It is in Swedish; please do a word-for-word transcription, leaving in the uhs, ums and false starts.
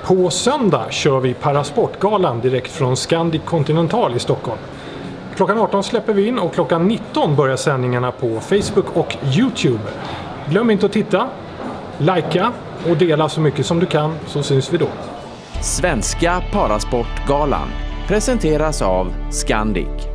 På söndag kör vi Parasportgalan direkt från Scandic Continental i Stockholm. Klockan arton släpper vi in och klockan nitton börjar sändningarna på Facebook och YouTube. Glöm inte att titta, likea och dela så mycket som du kan, så syns vi då. Svenska Parasportgalan presenteras av Scandic.